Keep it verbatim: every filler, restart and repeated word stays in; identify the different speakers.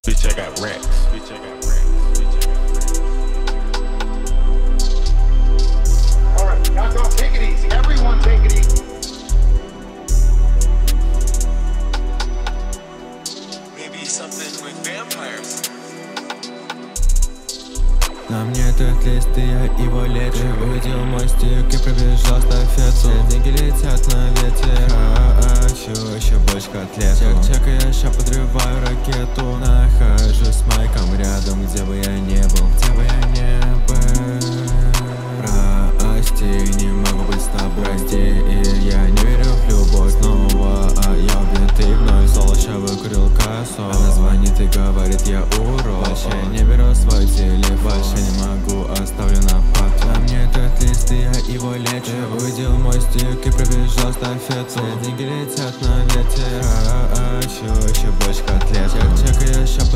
Speaker 1: Bitch, I got racks. Bitch, I got racks.
Speaker 2: Alright, now go, take it easy. Everyone take it easy.
Speaker 3: Maybe something with vampires.
Speaker 4: На мне этот лист, и я его лечу. Увидел мой стик и пробежал стафету. Все деньги летят на ветер. Хочу еще больше котлету. Чек-чек, и я ща подрываю ракету. Нахожусь с майком рядом, где бы я не был, где бы я не был. Прости, не могу быть с тобой. Прости, и я не верю в любовь снова. А я убитый вновь, солнце выкурил кассу. Она звонит и говорит, я урод. Больше не беру свой телефон. Больше не могу, оставлю на потом. На мне этот лист, и я его лечу. Увидел мой стик и пробежал стафету. Все деньги летят на ветер. Хочу еще больше котлет. Чек-чек, и я ща